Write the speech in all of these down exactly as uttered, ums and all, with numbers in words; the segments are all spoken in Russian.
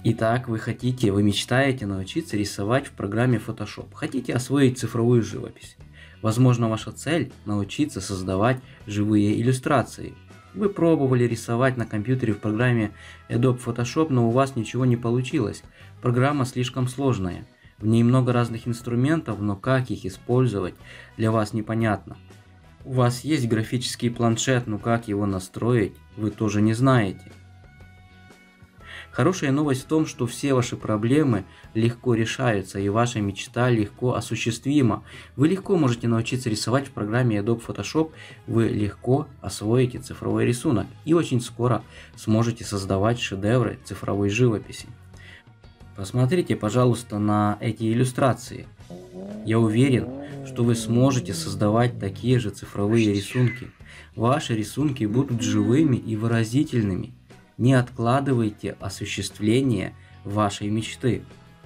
Итак, вы хотите, вы мечтаете научиться рисовать в программе Photoshop. Хотите освоить цифровую живопись. Возможно, ваша цель – научиться создавать живые иллюстрации. Вы пробовали рисовать на компьютере в программе Adobe Photoshop, но у вас ничего не получилось. Программа слишком сложная. В ней много разных инструментов, но как их использовать, для вас непонятно. У вас есть графический планшет, но как его настроить, вы тоже не знаете. Хорошая новость в том, что все ваши проблемы легко решаются, и ваша мечта легко осуществима. Вы легко можете научиться рисовать в программе Adobe Photoshop, вы легко освоите цифровой рисунок и очень скоро сможете создавать шедевры цифровой живописи. Посмотрите, пожалуйста, на эти иллюстрации. Я уверен, что вы сможете создавать такие же цифровые рисунки. Ваши рисунки будут живыми и выразительными. Не откладывайте осуществление вашей мечты.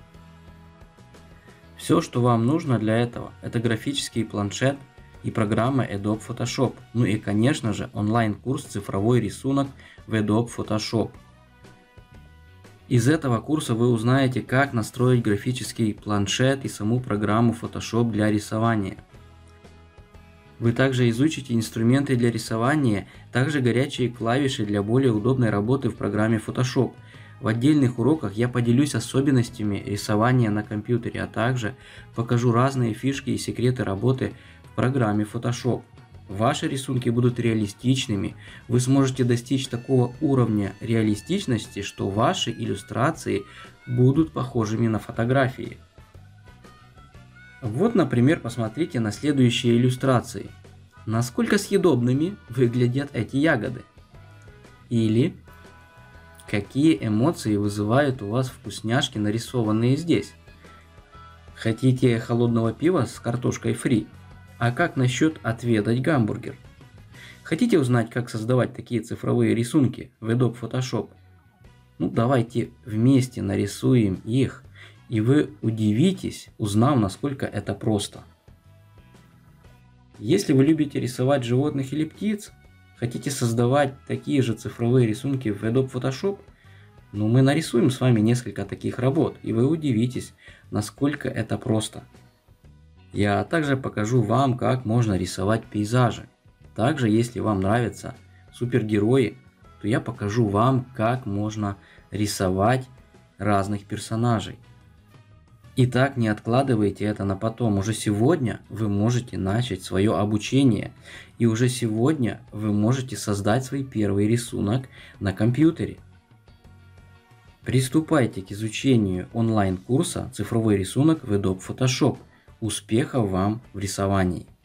Все, что вам нужно для этого, это графический планшет и программа Adobe Photoshop. Ну и, конечно же, онлайн-курс «Цифровой рисунок» в Adobe Photoshop. Из этого курса вы узнаете, как настроить графический планшет и саму программу Photoshop для рисования. Вы также изучите инструменты для рисования, также горячие клавиши для более удобной работы в программе Photoshop. В отдельных уроках я поделюсь особенностями рисования на компьютере, а также покажу разные фишки и секреты работы в программе Photoshop. Ваши рисунки будут реалистичными, вы сможете достичь такого уровня реалистичности, что ваши иллюстрации будут похожими на фотографии. Вот, например, посмотрите на следующие иллюстрации. Насколько съедобными выглядят эти ягоды? Или какие эмоции вызывают у вас вкусняшки, нарисованные здесь? Хотите холодного пива с картошкой фри? А как насчет отведать гамбургер? Хотите узнать, как создавать такие цифровые рисунки в Adobe Photoshop? Ну, давайте вместе нарисуем их. И вы удивитесь, узнав, насколько это просто. Если вы любите рисовать животных или птиц, хотите создавать такие же цифровые рисунки в Adobe Photoshop, ну мы нарисуем с вами несколько таких работ, и вы удивитесь, насколько это просто. Я также покажу вам, как можно рисовать пейзажи. Также, если вам нравятся супергерои, то я покажу вам, как можно рисовать разных персонажей. Итак, не откладывайте это на потом. Уже сегодня вы можете начать свое обучение. И уже сегодня вы можете создать свой первый рисунок на компьютере. Приступайте к изучению онлайн-курса «Цифровой рисунок в Adobe Photoshop». Успехов вам в рисовании!